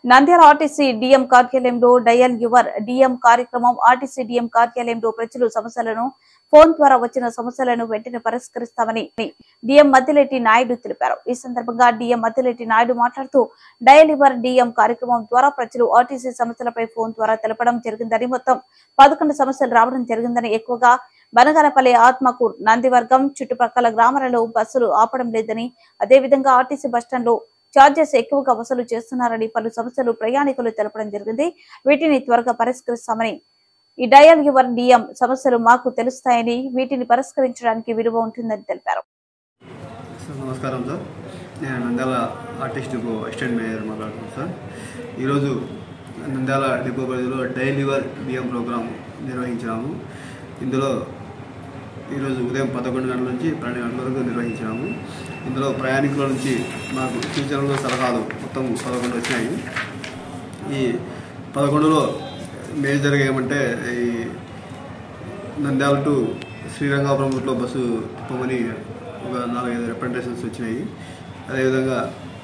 Nandyal RTC DM కార్యాలయంలో dial your DM కార్యక్రమం RTC DM కార్యాలయంలో ప్రజలు సమస్యలను ఫోన్ ద్వారా వచ్చిన సమస్యలను వెంటనే పరిష్కరిస్తామని డిఎం మద్దిలేటి నాయుడు తెలిపారు. ఈ సందర్భంగా డిఎం మద్దిలేటి నాయుడు మాట్లాడుతూ డయల్ యువర్ డిఎం కార్యక్రమం ద్వారా ప్రజలు ఆర్టీసీ సమస్యలపై ఫోన్ ద్వారా తెలపడం జరిగిందని, మొత్తం 11 సమస్యలు రావడం జరిగిందని, ఎక్కువగా బనగానపల్లి, ఆత్మకూర్, నందివర్గం చుట్టుపక్కల గ్రామాలలో బస్సులు ఆపడం లేదని, అదేవిధంగా ఆర్టీసీ బస్టాండ్ లో చార్జెస్ ఎక్కువగా వసూలు చేస్తున్నారని పలు సమస్యలు ప్రయాణికులు తెలపడం జరిగింది. వీటిని త్వరగా పరిష్కరిస్తామని, ఈ డయల్ యువర్ డిఎం సమస్యలు మాకు తెలుస్తాయని, వీటిని పరిష్కరించడానికి విలువ ఉంటుందని తెలిపారు. నమస్కారం సార్, నేను Nandyal RTC depot assistant manager మాట్లాడుతున్నాను సార్. ఈరోజు నంద్యాల డిపో పరిధిలో డయల్ యువర్ డిఎం ప్రోగ్రాం నిర్వహించినాము. ఇందులో ఈరోజు ఉదయం 11 గంటల నుంచి 12 గంటల వరకు నిర్వహించినాము. ఇందులో ప్రయాణికుల నుంచి మాకు సూచనలు, సలహాలు మొత్తం 11 వచ్చినాయి. ఈ 11లో మేజర్గా ఏమంటే, ఈ నంద్యాల టు శ్రీరంగపురం రూట్లో బస్సు తిప్పమని ఒక 4-5 రిప్రజెంటేషన్స్ వచ్చినాయి. అదేవిధంగా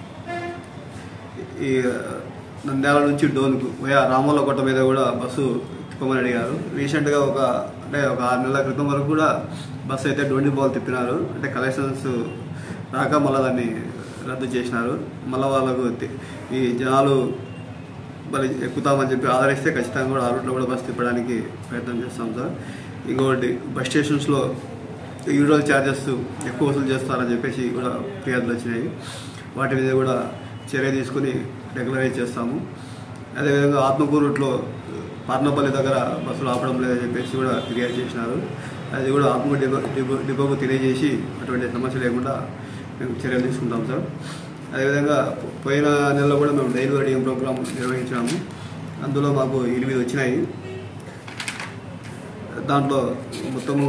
ఈ నంద్యాల నుంచి డోన్కు వయా రామోలకోట మీద కూడా బస్సు తిప్పమని అడిగారు. రీసెంట్గా ఒక 6 నెలల క్రితం వరకు కూడా బస్సు అయితే డోండి బాల్ తిప్పినారు. అంటే కలెక్షన్స్ రాక మళ్ళీ దాన్ని రద్దు చేసినారు. మళ్ళీ వాళ్ళకు ఈ జనాలు మరి ఎక్కుతామని చెప్పి ఆదరిస్తే ఖచ్చితంగా కూడా ఆ రూట్లో కూడా బస్సు తిప్పడానికి ప్రయత్నం చేస్తాం సార్. ఇంకొకటి, బస్ స్టేషన్స్లో యూజువల్ ఛార్జెస్ ఎక్కువ వసూలు చేస్తారని చెప్పేసి కూడా ఫిర్యాదులు వచ్చినాయి. వాటి మీద కూడా చర్య తీసుకుని రెగ్యులరైజ్ చేస్తాము. అదేవిధంగా ఆత్మకూరు రూట్లో పార్నపల్లి దగ్గర బస్సులు ఆపడం లేదని చెప్పేసి కూడా ఫిర్యాదు చేసినారు. అది కూడా ఆత్మకూరు డిపోకు తెలియజేసి అటువంటి సమస్య లేకుండా మేము చర్యలు తీసుకుంటాం సార్. అదేవిధంగా పోయిన నెలలో కూడా మేము డైలీ డిఎం ప్రోగ్రాం నిర్వహించాము. అందులో మాకు 8 వచ్చినాయి. దాంట్లో మొత్తము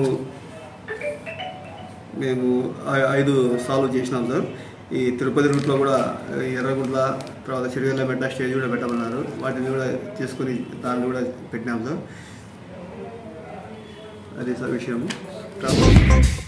మేము 5 సాల్వ్ చేసినాం సార్. ఈ తిరుపతి రూట్లో కూడా ఎర్రగుంట్ల, తర్వాత చిరువెల్లమెట్ట స్టేజ్ కూడా పెట్టమన్నారు. వాటిని కూడా తీసుకుని దాన్ని కూడా పెట్టినాం సార్. అది సార్ విషయము.